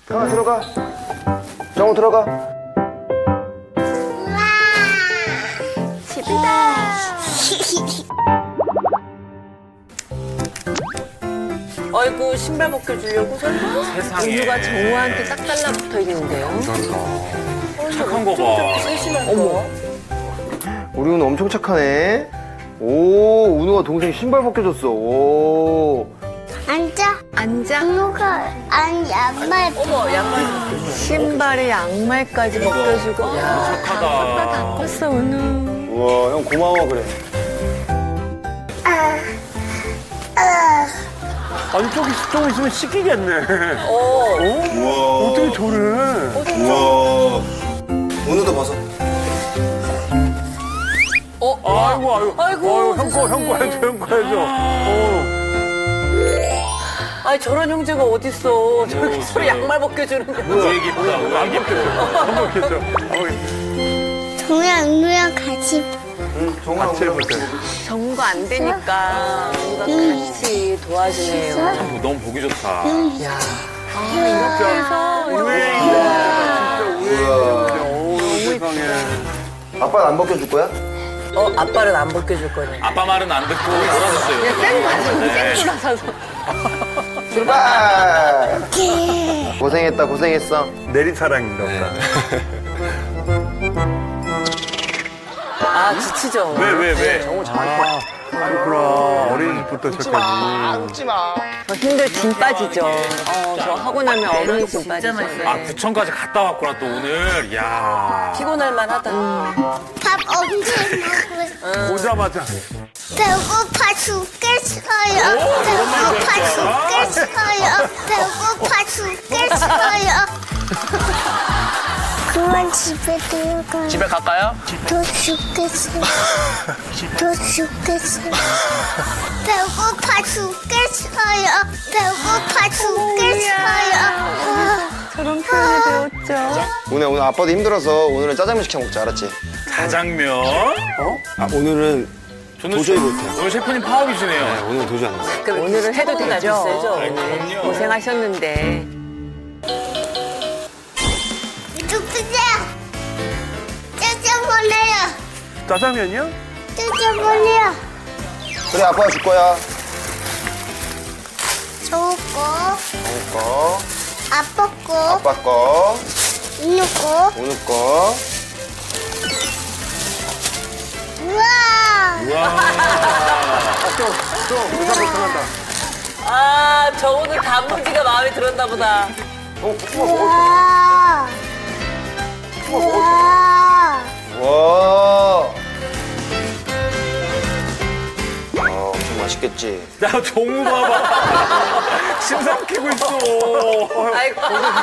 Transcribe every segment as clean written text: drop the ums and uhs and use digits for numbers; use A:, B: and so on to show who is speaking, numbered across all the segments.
A: 형아 들어가. 정우 들어가.
B: 우와. 집이다.
C: 아이고 신발 벗겨주려고 설마?
D: 세상에.
C: 은유가 정우한테 딱 달라붙어 있는데요.
D: 착한 거 봐.
C: 세심한 거.
A: 우리 은우 엄청 착하네. 오, 은우가 동생 신발 벗겨줬어. 오.
B: 앉아.
C: 앉아.
B: 누가 양말.
C: 어머 양말. 신발에 양말까지 벗겨주고. 야
D: 착하다.
C: 다 컸어 은우.
A: 우와, 형 고마워 그래.
E: 아니 저기 좀 있으면 씻기겠네.
D: 우와.
E: 어떻게 저래?
D: 우와.
A: 은우도 벗어.
E: 아이고 형 거 해줘.
C: 아니 저런 형제가 어딨어. 저렇게 서로 양말 벗겨주는 거.
D: 우애기쁘다.
E: 안 먹겠죠.
B: 정우랑 은우랑 같이.
A: 정우랑
E: 같이 해보세요.
C: 정우가 안 되니까 은우가 같이 도와주네요.
D: 너무 보기 좋다.
C: 야. 이렇게 해서
E: 세상에.
A: 아빠는 안 벗겨줄 거야?
C: 아빠는 안 벗겨줄 거네.
D: 아빠 말은 안 듣고 놀아줬어요.
C: 그냥 쌩 돌아서서.
A: 출발! 고생했다, 고생했어.
E: 내리사랑인가 보다.
C: 아 지치죠.
D: 왜?
E: 그렇구나. 어린이집부터 저까지.
A: 웃지 마.
C: 힘들 진 빠지죠. 저 하고 나면 어머니 진 빠지죠.
D: 아 부천까지 갔다 왔구나 또 오늘. 야.
C: 피곤할 만하다.
B: 밥 언제 먹을?
E: 오자마자.
B: 배고파 죽겠어요. 배고파 죽겠어요. 배고파 죽겠어요. 그만 집에 들어가.
D: 집에 갈까요?
B: 또 죽겠어요. 또 죽겠어요. 배고파 죽겠어요. 배고파 죽겠어요.
C: 저런 표현을 배웠죠.
A: 오늘 아빠도 힘들어서 오늘은 짜장면 시켜 먹자, 알았지?
D: 자장면.
F: 오늘은
D: 저는
F: 도저히 못해요.
D: 오늘 셰프님 파업이시네요.
F: 오늘 도저히 안 돼요.
C: 그럼 오늘은 해도 되죠.
D: 그럼요.
C: 고생하셨는데.
B: 누구세요? 짜장면이요.
E: 짜장면이요?
B: 짜장면이요.
A: 그래, 아빠가 줄 거야.
B: 저거 거,
A: 정우 거,
B: 아빠 거,
A: 아빠 거,
B: 은우 거.
A: 은우 거.
B: 우와.
C: 아 정우는 단무지가 마음에 들었나 보다.
B: 우와. 우와.
A: 와. 엄청 맛있겠지?
D: 야 종우 봐봐. 심상 키고 있어.
C: 아이고.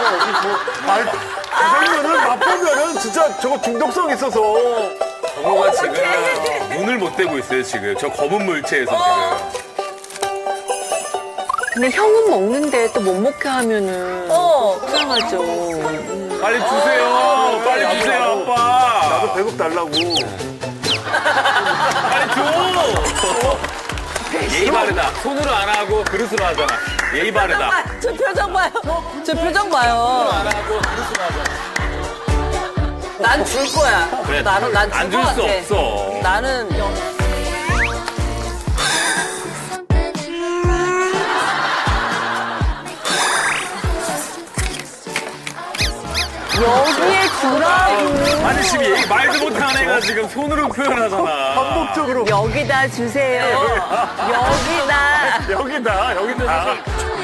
E: 짜장면은 맛보면은 진짜 저거 중독성 있어서.
D: 종우가 지금 눈을 못 떼고 있어요 지금. 저 검은 물체에서 지금.
C: 근데 형은 먹는데 또 못 먹게 하면은 속상하죠.
D: 빨리 주세요. 빨리 주세요 아빠.
E: 나도 배급 달라고.
D: 빨리 줘. 예의 바르다. 손으로 안 하고 그릇으로 하잖아. 예의 바르다.
C: 저 표정 봐요. 저 표정 봐요.
D: 안 하고 그릇으로 하잖아.
C: 난 줄 거야.
D: 그래,
C: 난
D: 안
C: 줄
D: 줄
C: 것
D: 수
C: 같아.
D: 없어.
C: 나는 여기에 주라고.
D: 아니 지금 얘기 말도 못하는 애가 지금 손으로 표현하잖아.
E: 반복적으로.
C: 여기다 주세요. 여기다.
E: 여기다.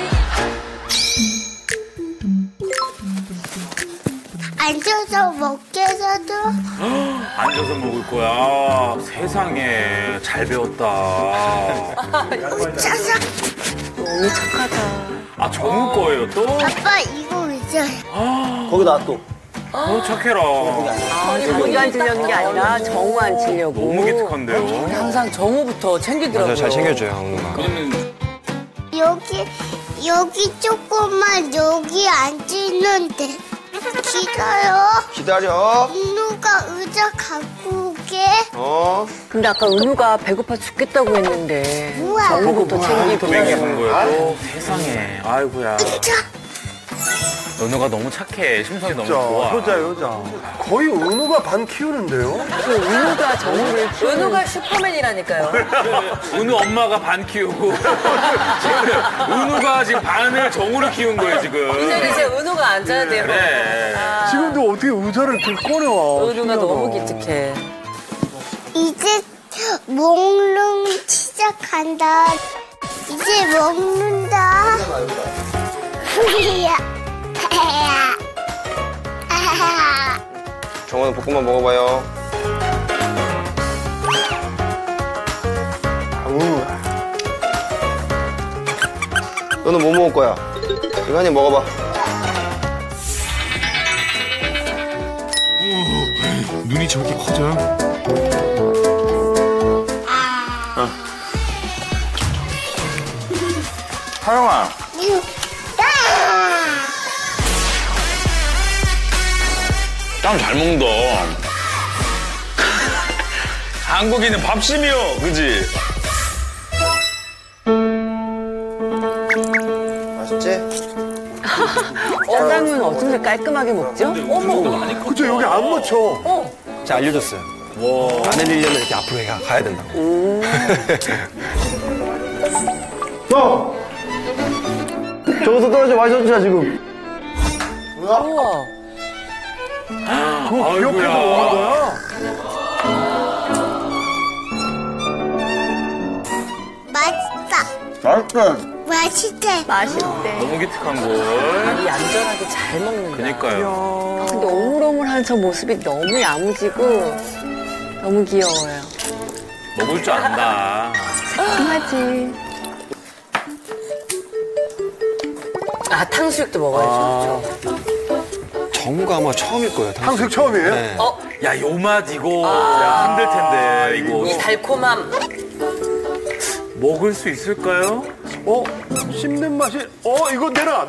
B: 앉아서 먹게 해줘도.
D: 앉아서 먹을 거야. 세상에 잘 배웠다.
B: 짜장.
C: 너무 착하다.
D: 아 정우 거예요 또?
B: 아빠 이거 의자.
A: 거기 놔둬.
D: 착해라.
C: 자기 앉으려는 게 아니라 정우 앉으려고.
D: 너무 기특한데요.
C: 항상 정우부터 챙기더라고요.
F: 잘 챙겨줘요, 누나.
D: 그러면
B: 여기 조금만 여기 앉는데.
A: 기다려.
B: 누가 의자 갖고 오게.
C: 근데 아까 은우가 배고파 죽겠다고 했는데
B: 우와.
C: 정우부터 챙기고.
D: 또 먹이는 거예요 또. 세상에. 아이고야.
B: 자.
D: 은우가 너무 착해. 심성이 너무
E: 진짜
D: 좋아.
E: 효자. 거의 은우가 반 키우는데요?
C: 은우가 정우를 은우가 슈퍼맨이라니까요.
D: 은우 엄마가 반 키우고 지금 은우가 지금 반을 정우를 키운 거예요 지금.
C: 이제 이제 은우가 앉아야 돼요.
D: 그래.
E: 지금도 어떻게 의자를 이렇게 꺼내와.
C: 은우가
E: 신기하다.
C: 너무 기특해.
B: 이제 먹는 시작한다. 이제 먹는다.
A: 정원은 볶음밥 먹어봐요. 너는 뭐 먹을 거야? 이거 한 입 먹어봐.
G: 눈이 저렇게 커져요?
E: 하영아.
D: 땀 잘 먹는다. 한국인은 밥심이요, 그지?
A: 맛있지?
C: 짜장면 어쩜 이렇게 깔끔하게 먹죠? 어머.
E: 그쵸, 여기 안 묻혀.
F: 제가 알려줬어요. 안 흘리려면 이렇게 앞으로 가야 된다고.
A: 형! 저기서 떨어져 마셨잖아, 지금.
C: 우와.
E: 그거 기억해서 먹는 거야?
B: 맛있다.
E: 맛있다.
B: 맛있대.
D: 너무 기특한 걸.
C: 이 얌전하게 잘 먹는다.
D: 그니까요.
C: 근데 오물오물한 저 모습이 너무 야무지고 너무 귀여워요.
D: 먹을 줄 안다.
C: 하지. 아 탕수육도 먹어야죠.
F: 정우가 아마 처음일 거예요.
E: 탕수육 처음이에요?
F: 네.
D: 야, 요 맛 이거 야, 힘들 텐데 이거
C: 이 달콤함.
D: 먹을 수 있을까요?
E: 씹는 맛이, 이거 내놔.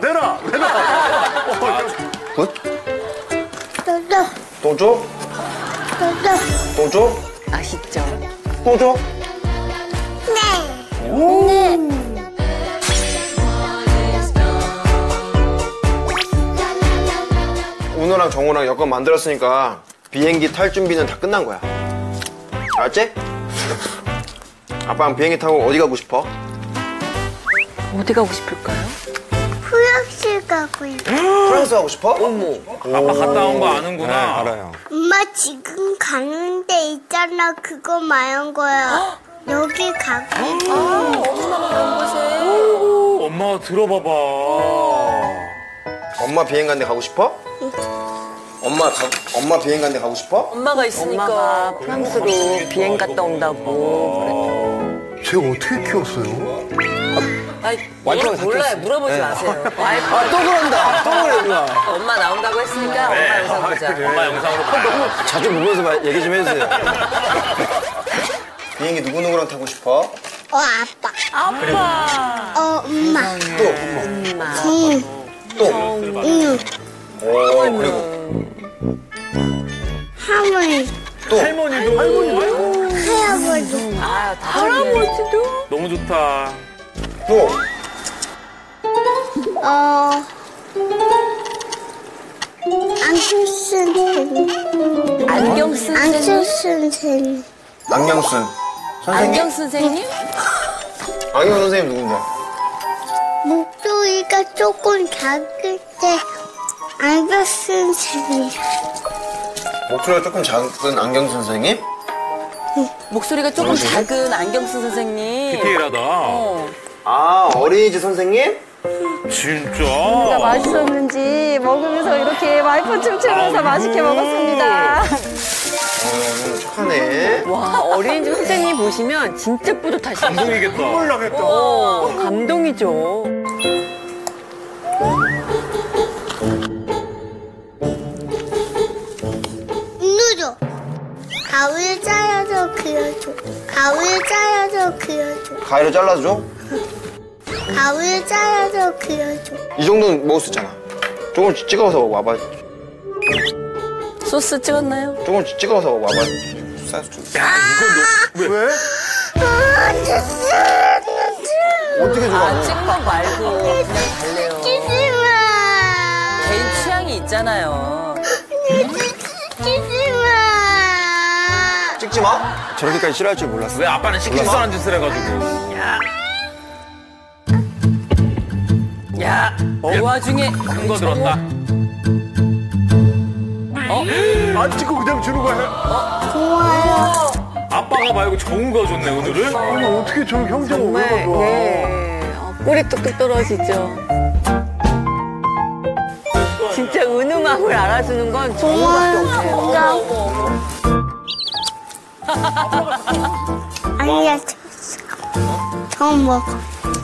A: 굿?
B: 또또
A: 똥 줘?
B: 또또.
A: 똥 줘?
C: 아시죠?
A: 똥 줘?
B: 네.
A: 은호랑 정우랑 여권 만들었으니까 비행기 탈 준비는 다 끝난 거야. 알았지? 아빠랑 비행기 타고 어디 가고 싶어?
C: 어디 가고 싶을까요?
B: 프랑스 가고 있어.
A: 프랑스 가고 싶어?
D: 아빠 갔다 온 거 아는구나.
F: 알아요.
B: 엄마 지금 가는 데 있잖아. 그거 말한 거야. 여기 가고 있어.
D: 엄마가 들어봐봐.
A: 엄마 비행 간 데 가고 싶어? 엄마 비행 간 데 가고 싶어?
C: 엄마가 있으니까 프랑스로 비행 갔다 온다고.
E: 쟤 어떻게 키웠어요?
C: 아이,
F: 와이프가 다
C: 몰라요.
F: 키웠어요.
C: 물어보지
F: 네.
C: 마세요. 와이프.
F: 또 그런다. 또 그래, 누나.
C: 엄마 나온다고 했으니까 엄마 영상 보자.
D: 엄마 영상으로 봐.
F: 자주 보면서 얘기 좀 해주세요.
A: 비행기 누구누구랑 타고 싶어?
B: 아빠. 엄마.
A: 또?
C: 엄마.
A: 또?
B: 응.
A: 오, 그리고
B: 할머니.
A: 또?
D: 할머니도
B: 할아버지.
C: 아, 할아버지도?
D: 너무 좋다.
A: 또?
B: 안수 선생님.
C: 안경 쓴
B: 안수 선생님.
A: 남경순 선생님?
C: 안경 선생님?
A: 안경 선생님 누군데?
B: 목소리가 조금 작을 때 안수 선생님.
A: 목소리가 조금 작은 안경 선생님?
C: 목소리가 조금 작은 안경 쓴 선생님.
D: 디테일하다.
A: 아, 어린이집 선생님?
D: 진짜.
H: 맛있었는지 먹으면서 이렇게 와이프 춤추면서 맛있게 먹었습니다.
A: 착하네.
C: 와, 어린이집 선생님 보시면 진짜 뿌듯하시죠?
D: 감동이겠다.
E: 나겠다.
C: 감동이죠.
B: 누죠. 가위를 잘라서 그려줘. 가위를 잘라서 그려줘.
A: 가위로 잘라줘?
B: 가위를 잘라서 그려줘.
A: 이 정도는 먹을 수 있잖아. 조금씩 찍어서 와봐.
C: 소스 찍었나요?
A: 조금씩 찍어서 와봐. 사이즈 좀.
E: 왜?
A: 어떻게 좋아?
C: 아, 찍은 거 말고 그냥 달래요.
B: 하지마.
C: 개인
I: 있잖아요.
B: 찍지 마.
A: 찍지 마. 저렇게까지 싫어할 줄 몰랐어.
D: 왜 아빠는 시키지도 짓을 해가지고.
I: 야, 그 와중에
D: 큰 거 들었다.
E: 안 찍고 그냥 주는 거야?
B: 고마워요.
D: 아빠가 말고 좋은 거 줬네, 오늘은.
E: 어떻게 저 형제가
C: 정말,
E: 오는 거야?
C: 네. 꼬리 뚝뚝 떨어지죠. 진짜 은우맘을 알아주는 건 정우밖에 없네요.
B: 아니야, 더 먹어.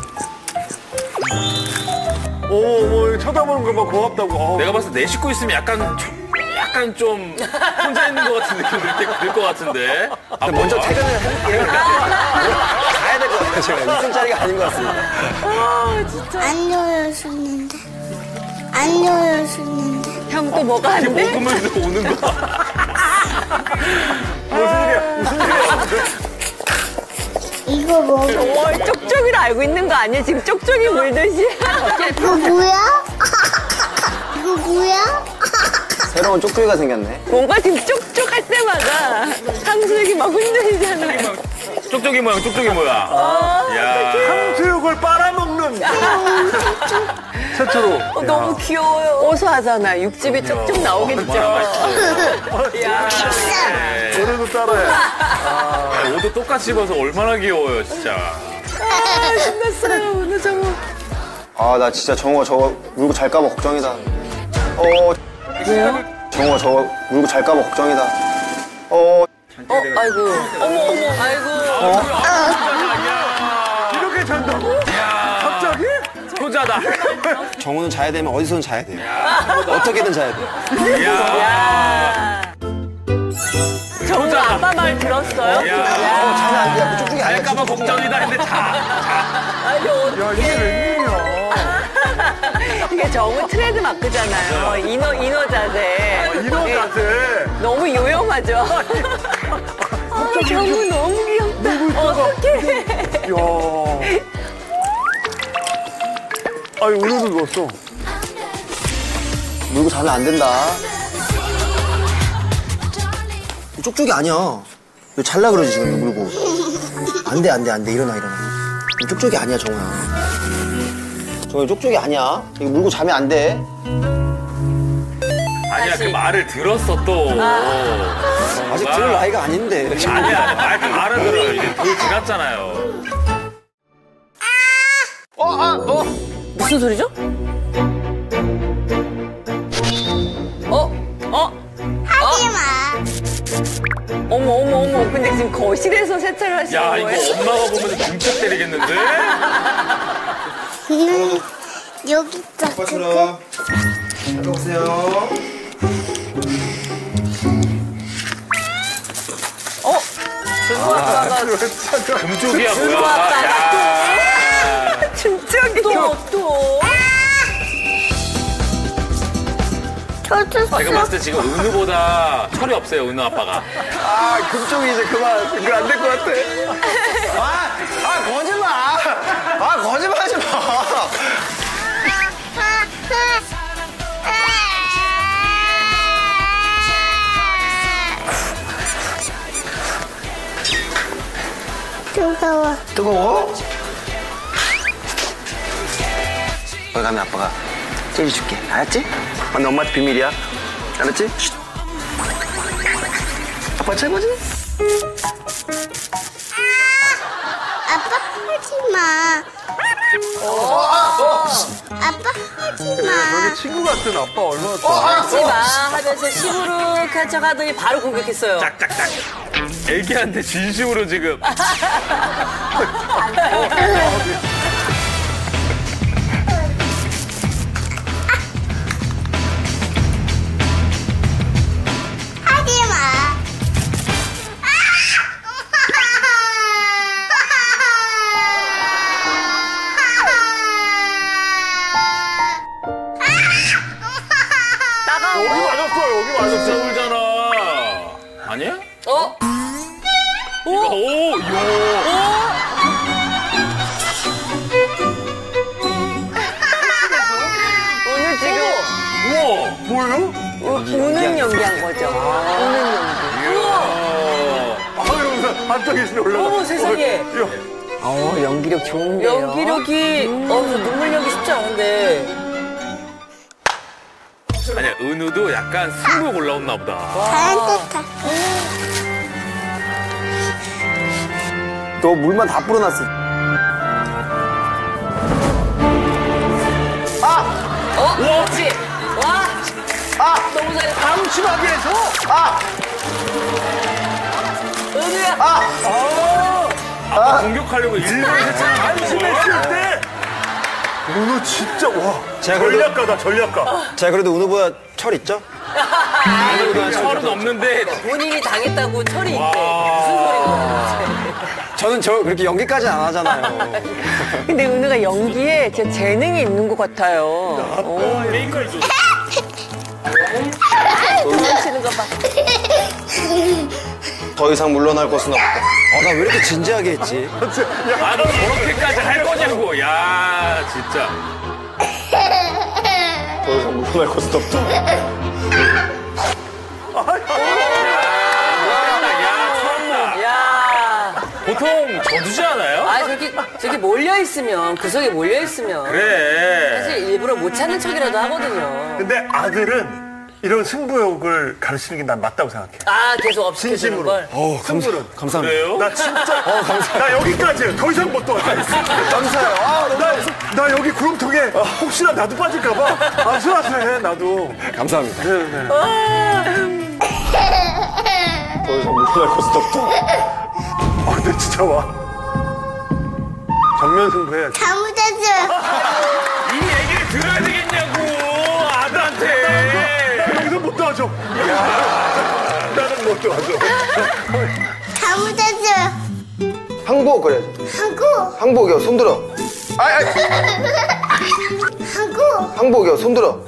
E: 어머, 쳐다보는 것만 고맙다고.
D: 내가 봤을 때 내 식구 있으면 약간 좀 혼자 있는 것 같은 느낌 들 것 같은데.
A: 근데 먼저 퇴근을 해볼게요. 가야 될 것 같아요. 제가 있을 자리가 아닌 것 같습니다.
B: 안 열어주는데. 안 열어주는데.
C: 형 또 뭐가 안 돼?
D: 먹으면서 오는 거.
E: 무슨 일이야?
B: 이거 먹어.
C: 쪽쪽이를 알고 있는 거 아니야? 지금 쪽쪽이 물듯이.
B: 이거 뭐야? 이거 뭐야?
A: 새로운 쪽쪽이가 생겼네.
C: 뭔가 지금 쪽쪽 할 때마다 탕수육이 막 흔들리잖아요.
D: 쪽쪽이 모양, 쪽쪽이 모양. 야.
E: 탕수육을 빨아먹는 최초로.
C: 너무 귀여워요. 고소하잖아. 육즙이 쪽쪽 나오겠죠. 야.
E: 오늘도 따라해.
D: 옷도 똑같이 입어서 얼마나 귀여워요, 진짜.
C: 신났어요, 오늘 정우.
A: 아, 나 진짜 정우가 저거 물고 잘까봐 걱정이다.
C: 왜요?
A: 정우가 저거 물고 잘까봐 걱정이다.
C: 아이고. 어머, 아이고.
E: 이렇게 잔다고? 갑자기?
D: 효자다.
A: 정우는 자야 되면 어디서든 자야 돼요. 어떻게든 자야 돼요.
C: 야. 정우 아빠 말 들었어요?
A: 자면 안 돼. 그 쪽쪽이 아니야.
D: 할까봐 걱정이다 했는데
E: 야, 이게 웬일이야.
C: 이게 정우 트레이드 마크잖아요. 인어 자세.
E: 이런 자세.
C: 너무 요염하죠? 정우 너무 귀엽다. 어떡해.
E: 야. 아니, 오늘도 누웠어.
A: 물고 자면 안 된다. 쪽쪽이 아니야. 왜 잘라 그러지 지금 이거 물고. 안 돼. 일어나. 이거 쪽쪽이 아니야, 정우야. 정우 쪽쪽이 아니야. 이거 물고 자면 안 돼.
D: 아니야, 그 말을 들었어, 또.
A: 아직 들을 나이가 아닌데.
D: 아니야, 말 다 알아들어요. 이제 돌 지났잖아요.
C: 무슨 소리죠?
B: 하지 마.
C: 어머. 근데 지금 거실에서 세차를 하시는
D: 야,
C: 거예요?
D: 이거 엄마가 보면 등짝 때리겠는데?
B: 여기 있다. 그거.
A: 잠깐 보세요.
D: 금쪽이야, 뭐야. 야.
C: 진짜 또.
B: 젖었어.
D: 제가 봤을 때 지금 은우보다 철이 없어요, 은우 아빠가.
A: 금쪽이 이제 그만. 이거 안 될 것 같아. 거짓말. 거짓말 하지 마.
B: 뜨거워.
A: 뜨거워? 거기 가면 아빠가 째려줄게. 알았지? 근데 엄마한테 비밀이야. 알았지? 쉿. 아빠 최고지?
B: 아빠 하지 마. 아빠 하지 마.
E: 저게 친구 같은 아빠 얼마나 좋아.
I: 하지 마 하면서 시무룩한 척 하더니 바로 공격했어요.
D: 짝짝짝. 애기한테 진심으로 지금.
B: 하지 마.
E: 여기 맞았어, 여기 맞았어.
D: 싸울잖아. 아니야? 이거,
C: 오늘 지금
D: 우와.
E: 뭐예요?
C: 우는 연기한 거죠. 우는 연기.
E: 아유, 한쪽에 있으면 올라가.
I: 어머, 세상에.
C: 연기력 좋은데요.
I: 연기력이, 저 눈물 연기 쉽지 않은데.
D: 아니야, 은우도 약간 승부욕 올라왔나 보다.
B: 잘했다.
A: 너 물만 다 뿌려놨어.
I: 그렇지. 와. 너무 잘했어.
E: 방심하게 해서.
I: 은우야.
D: 아까 공격하려고 일부러 했잖아.
E: 방심했을 때. 은우 진짜, 와.
A: 제가 그래도-
E: 전략가다, 전략가.
A: 자, 그래도 은우보다 철 있죠?
D: 철은 없는데
I: 본인이 당했다고 철이 있대. 무슨 소리인 거야.
A: 저는 그렇게 연기까지는 안 하잖아요.
C: 근데 은우가 연기에 진짜 재능이 있는 것 같아요.
D: 메이커에서
C: 도망치는 거 봐.
A: 더 이상 물러날 것은 없다. 나 왜 이렇게 진지하게 했지?
D: 아너 저렇게까지 할 거냐고. 야 진짜.
A: 더 이상 물러날 것은 없다.
I: 야.
D: 보통 져주지 않아요?
I: 아, 저기 몰려있으면, 구석에 몰려있으면.
D: 그래.
I: 사실 일부러 못 찾는 척이라도 하거든요.
E: 근데 아들은 이런 승부욕을 가르치는 게 난 맞다고 생각해.
I: 아, 계속 업시켜주는
E: 진심으로.
I: 걸.
A: 감사합니다.
D: 그래요?
E: 나 진짜, 나 여기까지. 더 이상 못 도와주겠어.
A: 감사해요.
E: 나 여기 구렁텅에 혹시나 나도 빠질까봐 아슬아슬해, 나도.
A: 감사합니다.
E: 네.
A: 더 이상 물러날 것은 없다.
E: 근데 진짜 와. 정면 승부해야지.
B: 잘못했어요.
D: 이 얘기를 들어야 되겠냐고 아들한테.
E: 나 여기서 못 도와줘. 나는 못 도와줘.
B: 잘못했어요.
A: 항복 그래야죠.
B: 하고,
A: 항복이요. 손들어.
B: 하고.
A: 항복이요. 손들어.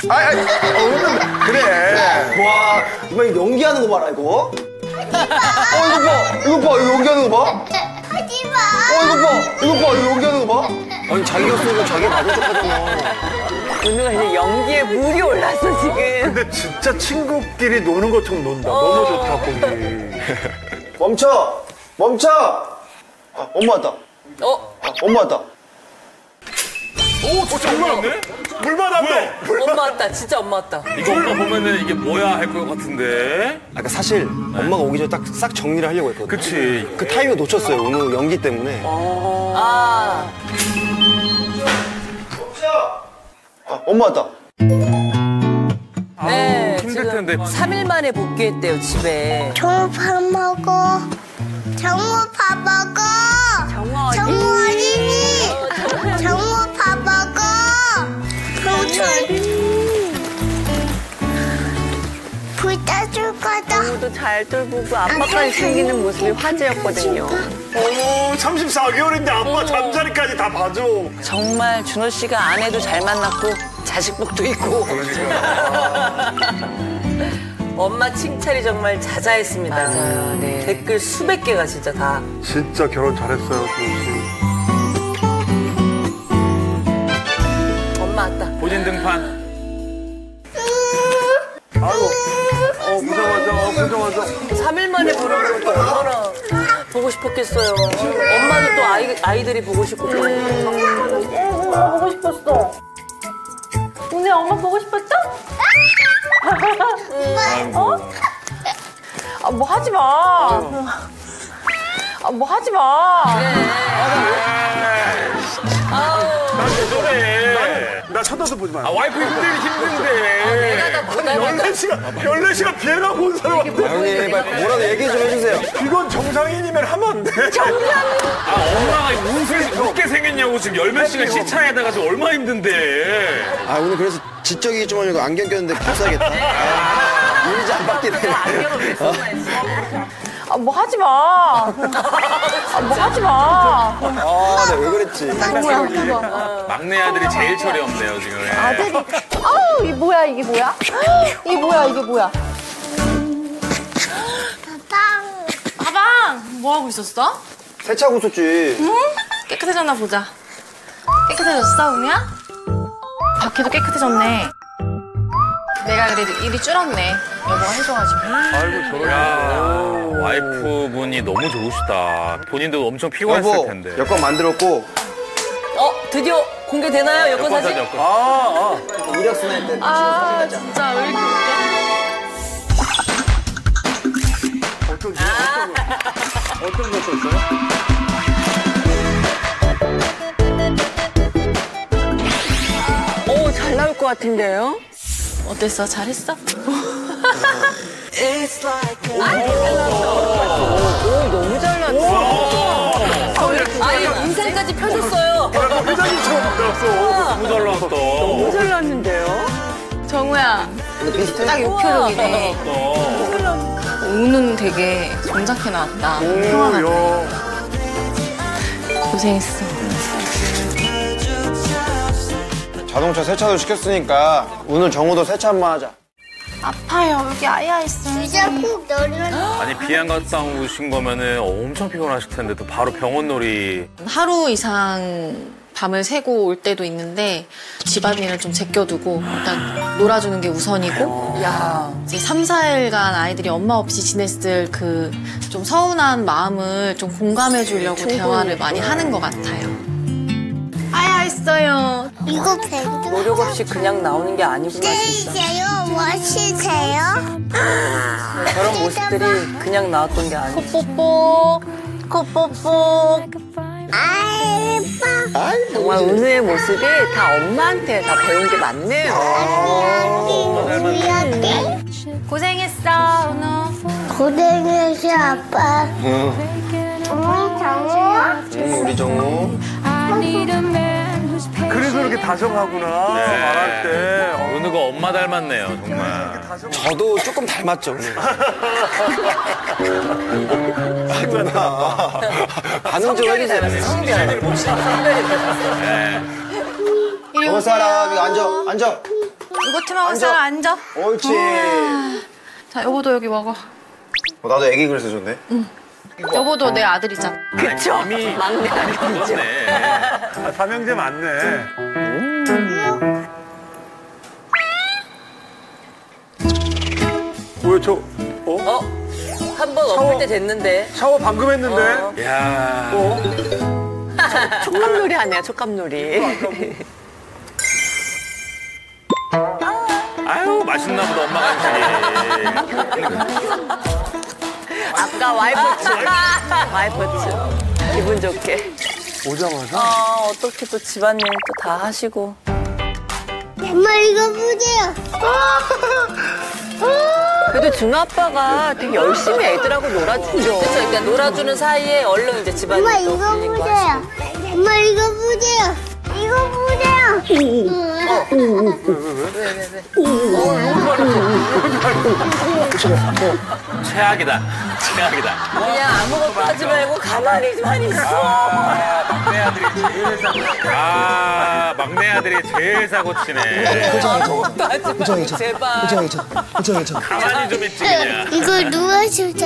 E: 그래.
A: 와, 이거 연기하는 거 봐라 이거. 이거 봐. 이거 연기하는 거 봐.
B: 하지 마.
A: 이거 연기하는 거 봐. 아니 자기가 쏘고 자기 맞은 척하잖아.
C: 은우가 이제 연기에 물이 올랐어 지금.
E: 근데 진짜 친구끼리 노는 것처럼 논다. 너무 좋다, 거기.
A: 멈춰. 엄마 왔다. 엄마 왔다.
D: 오 정말 없네?
E: 물만 안 돼.
I: 엄마 왔다. 진짜 엄마 왔다.
D: 이거 엄마 보면은 이게 뭐야 할 것 같은데.
A: 아까 사실 엄마가 오기 전에 딱 싹 정리를 하려고 했거든.
D: 그치.
A: 그 타이밍을 놓쳤어요. 오늘 연기 때문에.
I: 아.
A: 엄마 왔다.
I: 네.
D: 힘들
I: 지금
D: 텐데.
I: 3일 만에 복귀했대요, 집에.
B: 정우 밥 먹어. 정우 밥 먹어. 정우 어린이. 정우 밥 먹어. 정우 어린이. 불 따줄 거다.
C: 은우도 잘 돌보고 아빠까지 챙기는 모습이 화제였거든요.
E: 어머, 34개월인데 아빠 잠자리까지 다 봐줘.
I: 정말 준호 씨가 아내도 잘 만났고 자식복도 있고. 엄마 칭찬이 정말 자자했습니다.
C: 맞아요, 네.
I: 댓글 수백 개가 진짜 다.
E: 진짜 결혼 잘했어요, 조씨.
I: 엄마 왔다.
D: 본인 등판.
E: 아이고. 보자마자.
I: 3일 만에 보는 것도 얼마나 보고 싶었겠어요. 엄마도 또 아이들이 보고 싶고.
H: 엄마 보고 싶었어. 오늘 엄마 보고 싶었어? 뭐 하지 마. 뭐 하지 마.
D: 왜 저래?
E: 나 쳐다도 보지 마.
D: 와이프 힘든데.
I: 내가 다 보다가
E: 14시간 비행하고 온 사람한테.
A: 형님, 뭐라도 얘기 좀 해주세요.
E: 이건 정상인이면 하면 안 돼.
D: 엄마가 웃게 생겼냐고 지금 열몇 시간 시차에다가 지금 얼마나 힘든데.
A: 오늘 그래서 지적이기 좀 하려고 안경 꼈는데 못 사겠다. 이미지 안 바뀌네.
H: 뭐 하지 마. 뭐 하지 마.
A: 내가 왜 그랬지?
D: 막내 아들이 제일 철이 없네요 지금.
H: 아들이. 아우, 이게 뭐야. 이게 뭐야.
J: 가방 뭐 하고 있었어?
A: 세차하고 있었지.
J: 깨끗해졌나 보자. 깨끗해졌어, 은우야? 밖에도 깨끗해졌네. 내가 그래도 일이 줄었네. 여보가 해줘가지고.
E: 아이고 저런.
D: 야, 와이프분이 너무 좋으시다. 본인도 엄청 피곤했을
A: 여보,
D: 텐데.
A: 여권 만들었고
I: 드디어 공개되나요? 여권 사진?
D: 여권.
A: 이력서 낼 때.
J: 아, 진짜 왜 이렇게 웃겨?
E: 어떤 거 썼어요?
C: 잘 나올 것 같은데요?
J: 어땠어? 잘했어?
C: 너무 잘 나왔어.
I: 아니, 인상까지 펴줬어요.
E: 회장님처럼 만들었어.
D: 너무 잘 나왔다.
C: 너무 잘 나왔는데요?
J: 정우야,
A: 근데 비슷해.
J: 딱 요 표정이네. 우는 되게 정작해 나왔다. 평안하게. 고생했어.
A: 자동차 세차도 시켰으니까 오늘 정우도 세차 한번 하자.
J: 아파요. 여기 아야 있어요.
B: 진짜 푹 넣으면
D: 아니 비행 갔다 오신 거면은 엄청 피곤하실 텐데 또 바로 병원 놀이.
J: 하루 이상 밤을 새고 올 때도 있는데 집안일을 좀 제껴두고 일단 놀아주는 게 우선이고 이제 3, 4일간 아이들이 엄마 없이 지냈을 그 좀 서운한 마음을 좀 공감해 주려고 대화를 많이 하는 것 같아요. 아야 있어요.
B: 이거 밴드
I: 노력 없이 그냥 나오는 게 아니구나, 진짜.
B: 떼세요? 멋이세요?
I: 저런 모습들이 그냥 나왔던 게 아니고.
J: 뽀뽀 뽀뽀.
B: 아, 예뻐.
C: 정말 은우의 모습이 다 엄마한테 다 배운 게 많네요.
B: 우리한테
J: 고생했어 은우.
B: 고생했어, 아빠. 정우?
A: 우리 정우.
E: 그래서 이렇게 다정하구나. 말할 때.
D: 은우가 엄마 닮았네요 정말.
F: 저도 조금 닮았죠.
A: 반응 좀 해주세요.
I: 성별이
A: 먹을 사람 이거 앉아.
J: 요거트 먹을 사람 앉아.
A: 옳지.
J: 자 여보도 여기 먹어.
A: 나도 애기 그래서 좋네.
J: 여보도 내 아들이잖아.
C: 그쵸?
D: 이미
C: 막내 아들이죠.
E: 아, 삼형제 맞네. 왜 저,
I: 한 번 엎을 때 됐는데.
E: 샤워 방금 했는데?
D: 야.
C: 촉감놀이 하네요, 촉감놀이.
D: 아유 맛있나 보다 엄마 간식이.
C: 아까 와이프츠. 기분 좋게.
E: 오자마자?
I: 어떻게 또 집안일 또 다 하시고.
B: 엄마, 이거 보세요.
C: 그래도 준호 아빠가 되게 열심히 애들하고 놀아주죠.
I: 그쵸? 그러니까 놀아주는 사이에 얼른 이제 집안일
B: 엄마,
I: 또
B: 이거
I: 빌리고
B: 보세요.
I: 하시고.
B: 엄마, 이거 보세요. 이거 보세요.
D: 최악이다.
I: 그냥 아무것도 하지 말고 가만히만 있어.
D: 막내 아들이 제일 사고 치네.
I: 아무것도 하지 말고 제발.
D: 가만히 좀 있지 그냥.
B: 이거 누워주자.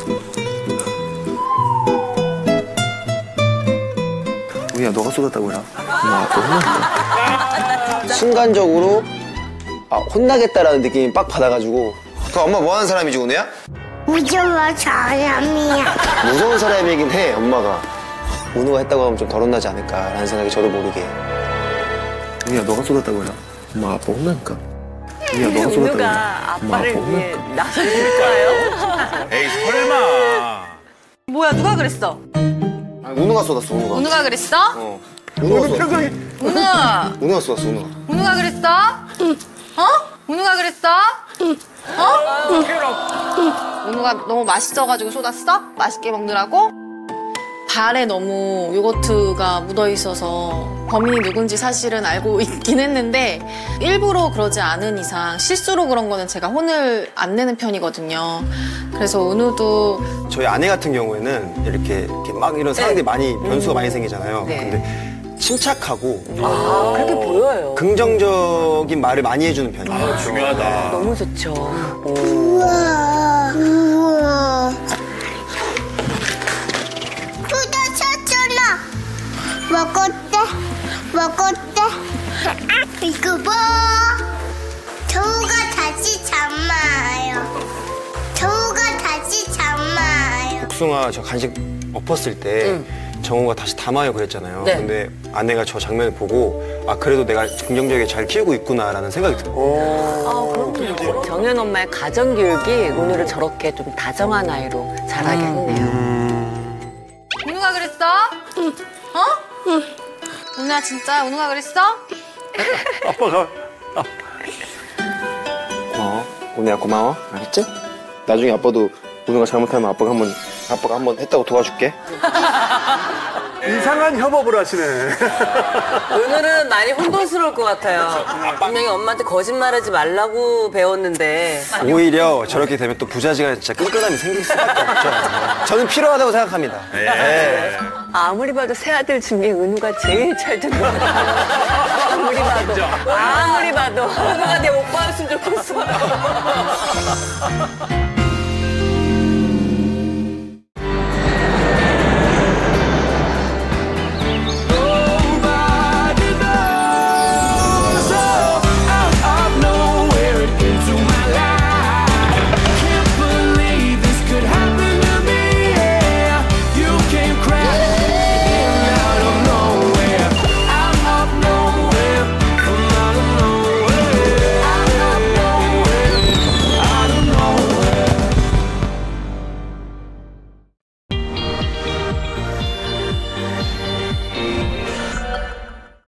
A: 우리야 너가 쏟았다고 해라. 엄마 아빠 혼났다. 순간적으로 혼나겠다라는 느낌이 빡 받아가지고. 그 엄마 뭐 하는 사람이지 은우야?
B: 무서워, 사람이야.
A: 무서운 사람이긴 해 엄마가. 은우가 했다고 하면 좀 덜 혼나지 않을까라는 생각이 저도 모르게. 은우야 너가 쏟았다고 해라. 엄마 아빠 혼나니까. 은우야 너가 쏟았다고
C: 은우가
A: 해라. 엄마
C: 아빠를
A: 아빠
C: 위해
A: 혼나니까.
C: 나서줄까요?
D: 에이 설마.
J: 뭐야 누가 그랬어?
A: 은우가 쏟았어 은우가.
J: 은우가 그랬어?
A: 은우가 쏟았어.
E: 표정이.
A: 은우가 쏟았어 은우가.
J: 은우가 그랬어? 어? 은우가 그랬어? 은우가 너무 맛있어가지고 쏟았어? 맛있게 먹느라고? 발에 너무 요거트가 묻어있어서 범인이 누군지 사실은 알고 있긴 했는데 일부러 그러지 않은 이상 실수로 그런 거는 제가 혼을 안 내는 편이거든요. 그래서 은우도
F: 저희 아내 같은 경우에는 이렇게 막 이런 상황들이 많이 변수가 많이 생기잖아요.
C: 네.
F: 근데 침착하고
I: 그렇게 보여요.
F: 긍정적인 말을 많이 해주는 편이에요.
D: 중요하다.
C: 너무 좋죠.
B: 우와. 쏟아쳤잖아. 먹었대. 이거 봐. 저우가 다
F: 복숭아 저 간식 엎었을 때 정우가 다시 담아요 그랬잖아요.
I: 네.
F: 근데 아내가 저 장면을 보고 아 그래도 내가 긍정적이게 잘 키우고 있구나라는 생각이 들어요.
C: 정연 엄마의 가정 교육이 은우를 저렇게 좀 다정한 아이로 자라게 했네요.
J: 은우가 그랬어? 어? 은우야 진짜 은우가 그랬어?
E: 아빠가
A: 고마워. 은우야 고마워. 알겠지? 나중에 아빠도 은우가 잘못하면 아빠가 한번 했다고 도와줄게.
E: 이상한 협업을 하시네.
I: 은우는 많이 혼돈스러울 것 같아요. 분명히 엄마한테 거짓말하지 말라고 배웠는데.
F: 오히려 저렇게 되면 또 부자지간에 진짜 끈끈함이 생길 수밖에 없죠. 저는 필요하다고 생각합니다. 네.
C: 아무리 봐도 새 아들 중에 은우가 제일 잘 듣는 것 같아요. 아무리 봐도. 아무리 봐도.
I: 은우가 내 오빠였으면 좋겠어.